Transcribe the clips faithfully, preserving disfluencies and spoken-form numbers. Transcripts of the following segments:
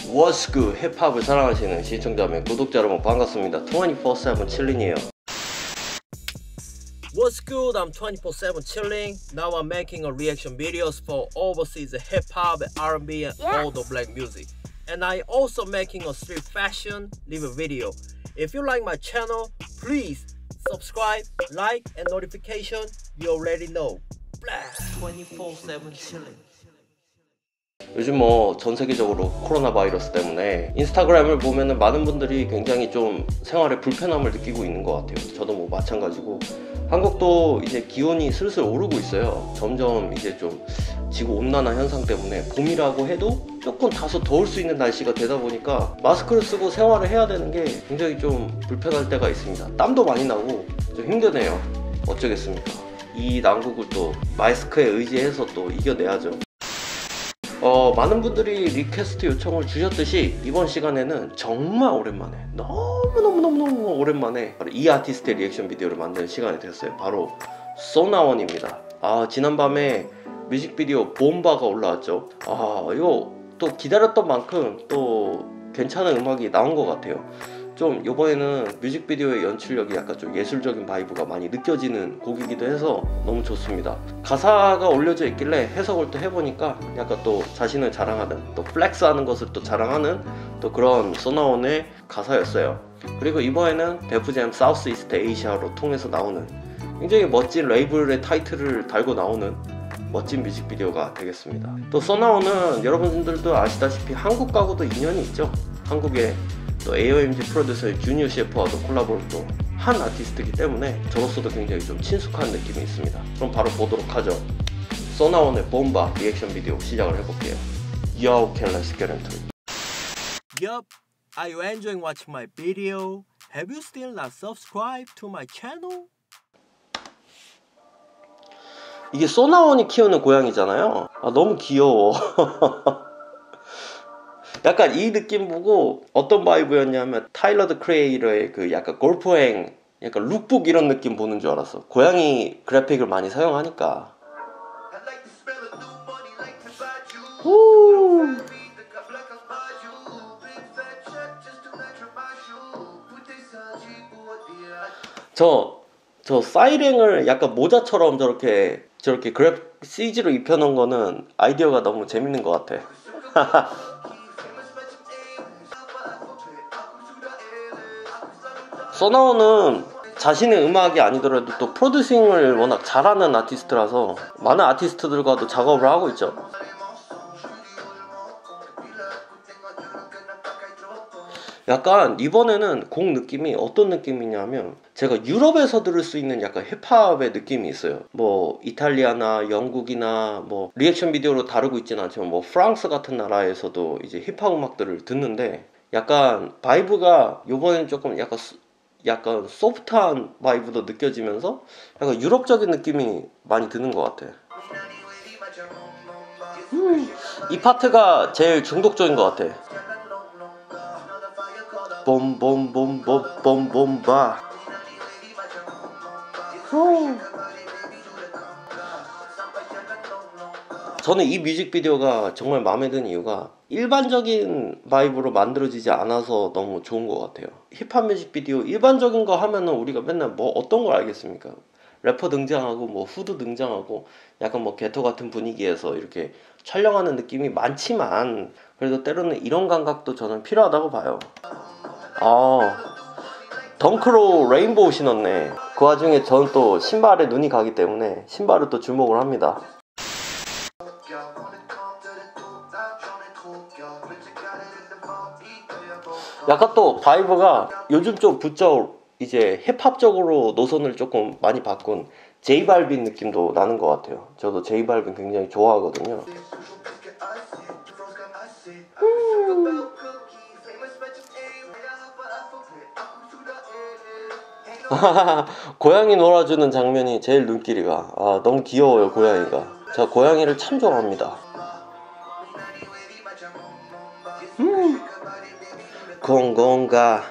What's good? 힙합을 사랑하시는 시청자 및 구독자 여러분 반갑습니다. twenty-four seven chilling이에요. What's good? I'm twenty-four seven chilling. Now I'm making a reaction videos for overseas hip hop, R and B, and yes. all the black music. And I also making a street fashion live video. If you like my channel, please subscribe, like, and notification. You already know. twenty-four seven chilling. 요즘 뭐 전 세계적으로 코로나 바이러스 때문에 인스타그램을 보면은 많은 분들이 굉장히 좀 생활에 불편함을 느끼고 있는 것 같아요. 저도 뭐 마찬가지고 한국도 이제 기온이 슬슬 오르고 있어요. 점점 이제 좀 지구 온난화 현상 때문에 봄이라고 해도 조금 다소 더울 수 있는 날씨가 되다 보니까 마스크를 쓰고 생활을 해야 되는 게 굉장히 좀 불편할 때가 있습니다. 땀도 많이 나고 좀 힘드네요. 어쩌겠습니까? 이 난국을 또 마스크에 의지해서 또 이겨내야죠. 어, 많은 분들이 리퀘스트 요청을 주셨듯이 이번 시간에는 정말 오랜만에 너무너무너무너무 오랜만에 바로 이 아티스트의 리액션 비디오를 만드는 시간이 됐어요. 바로 소나원입니다. 아, 지난밤에 뮤직비디오 봄바가 올라왔죠. 아, 이거 또 기다렸던 만큼 또 괜찮은 음악이 나온 것 같아요. 좀 이번에는 뮤직비디오의 연출력이 약간 좀 예술적인 바이브가 많이 느껴지는 곡이기도 해서 너무 좋습니다. 가사가 올려져 있길래 해석을 또 해보니까 약간 또 자신을 자랑하는, 또 플렉스하는 것을 또 자랑하는 또 그런 소나원의 가사였어요. 그리고 이번에는 데프잼 사우스 이스트 에이시아로 통해서 나오는 굉장히 멋진 레이블의 타이틀을 달고 나오는 멋진 뮤직비디오가 되겠습니다. 또 소나원은 여러분들도 아시다시피 한국과도 인연이 있죠. 한국의 또 에이오엠지 프로듀서의 주니어 셰프와도 콜라보를 또 한 아티스트이기 때문에 저로서도 굉장히 좀 친숙한 느낌이 있습니다. 그럼 바로 보도록 하죠. 소나원의 봄바 리액션 비디오 시작을 해볼게요. Yo, okay, let's get into it. Yup, are you enjoying watching my video? Have you still not subscribed to my channel? 이게 소나원이 키우는 고양이잖아요. 아, 너무 귀여워. 약간 이 느낌 보고 어떤 바이브였냐면 타일러 더 크리에이터의 그 약간 골프행 약간 룩북 이런 느낌 보는 줄 알았어. 고양이 그래픽을 많이 사용하니까. 후. 저, 저 사이렌을 약간 모자처럼 저렇게 저렇게 그래픽 씨지로 입혀놓은 거는 아이디어가 너무 재밌는 것 같아. 소나원은 자신의 음악이 아니더라도 또 프로듀싱을 워낙 잘하는 아티스트라서 많은 아티스트들과도 작업을 하고 있죠. 약간 이번에는 곡 느낌이 어떤 느낌이냐면 제가 유럽에서 들을 수 있는 약간 힙합의 느낌이 있어요. 뭐 이탈리아나 영국이나 뭐 리액션 비디오로 다루고 있지는 않지만 뭐 프랑스 같은 나라에서도 이제 힙합 음악들을 듣는데 약간 바이브가 요번엔 조금 약간 약간 소프트한 바이브도 느껴지면서 약간 유럽적인 느낌이 많이 드는 것 같아. 음, 이 파트가 제일 중독적인 것 같아. 봄봄봄봄봄봄바. 저는 이 뮤직비디오가 정말 마음에 드는 이유가 일반적인 바이브로 만들어지지 않아서 너무 좋은 것 같아요. 힙합 뮤직비디오 일반적인 거 하면은 우리가 맨날 뭐 어떤 걸 알겠습니까? 래퍼 등장하고 뭐 후드 등장하고 약간 뭐 게토 같은 분위기에서 이렇게 촬영하는 느낌이 많지만 그래도 때로는 이런 감각도 저는 필요하다고 봐요. 아, 덩크로 레인보우 신었네. 그 와중에 저는 또 신발에 눈이 가기 때문에 신발을 또 주목을 합니다. 약간 또 바이브가 요즘 좀 부쩍 이제 힙합적으로 노선을 조금 많이 바꾼 제이발빈 느낌도 나는 것 같아요. 저도 제이발빈 굉장히 좋아하거든요. 음. 고양이 놀아주는 장면이 제일 눈길이 가. 아, 너무 귀여워요 고양이가. 제가 고양이를 참 좋아합니다. 음. 공공가.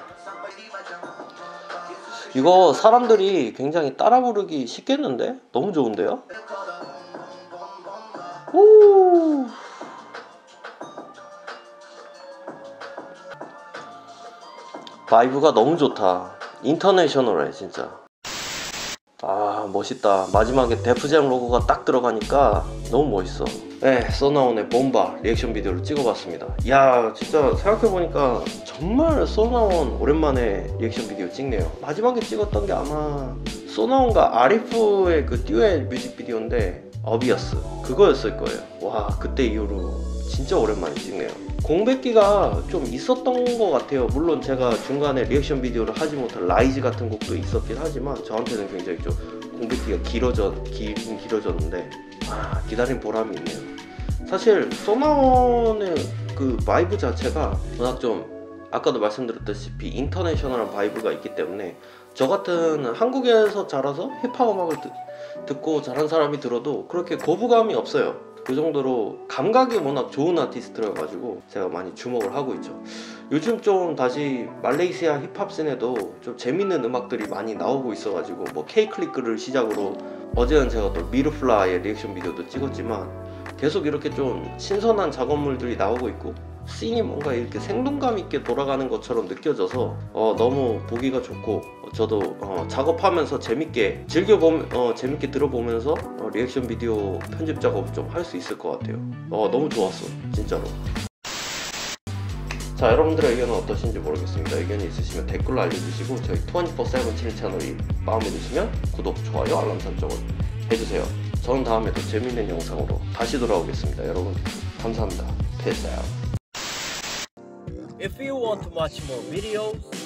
이거 사람들이 굉장히 따라 부르기 쉽겠는데? 너무 좋은데요? 오. 바이브가 너무 좋다. 인터내셔널해 진짜. 아 멋있다. 마지막에 데프잼 로고가 딱 들어가니까 너무 멋있어. 네, 소나온의 bomba 리액션 비디오를 찍어봤습니다. 이야 진짜 생각해보니까 정말 소나온 오랜만에 리액션 비디오 찍네요. 마지막에 찍었던 게 아마 소나온과 아리프의 그 듀엣 뮤직비디오인데 어비어스 그거였을 거예요. 와 그때 이후로 진짜 오랜만에 찍네요. 공백기가 좀 있었던 것 같아요. 물론 제가 중간에 리액션 비디오를 하지 못한 라이즈 같은 곡도 있었긴 하지만 저한테는 굉장히 좀 공백기가 길어져, 길긴 길어졌는데 아 기다린 보람이 있네요. 사실 소나온의 그 바이브 자체가 워낙 좀 아까도 말씀드렸다시피 인터내셔널한 바이브가 있기 때문에 저 같은 한국에서 자라서 힙합 음악을 듣, 듣고 자란 사람이 들어도 그렇게 거부감이 없어요. 그 정도로 감각이 워낙 좋은 아티스트라 가지고 제가 많이 주목을 하고 있죠. 요즘 좀 다시 말레이시아 힙합 씬에도 좀 재밌는 음악들이 많이 나오고 있어 가지고 뭐 K-클릭을 시작으로 어제는 제가 또 미르플라의 리액션 비디오도 찍었지만 계속 이렇게 좀 신선한 작업물들이 나오고 있고 씬이 뭔가 이렇게 생동감 있게 돌아가는 것처럼 느껴져서 어, 너무 보기가 좋고 저도 어, 작업하면서 재밌게 즐겨보 어, 재밌게 들어보면서 어, 리액션 비디오 편집 작업 좀 할 수 있을 것 같아요. 어, 너무 좋았어 진짜로. 자 여러분들의 의견은 어떠신지 모르겠습니다. 의견이 있으시면 댓글로 알려주시고 저희 이십사 세븐 칠 채널이 마음에 드시면 구독, 좋아요, 알람 설정을 해주세요. 저는 다음에 더 재밌는 영상으로 다시 돌아오겠습니다. 여러분 감사합니다. Peace out. If you want to watch more videos,